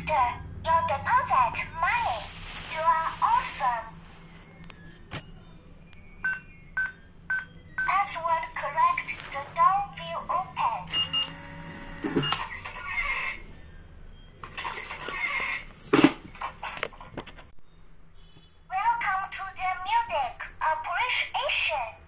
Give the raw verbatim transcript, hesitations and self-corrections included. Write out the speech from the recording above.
After your deposit money, you are awesome. Password correct, the door will open. Welcome to the music appreciation.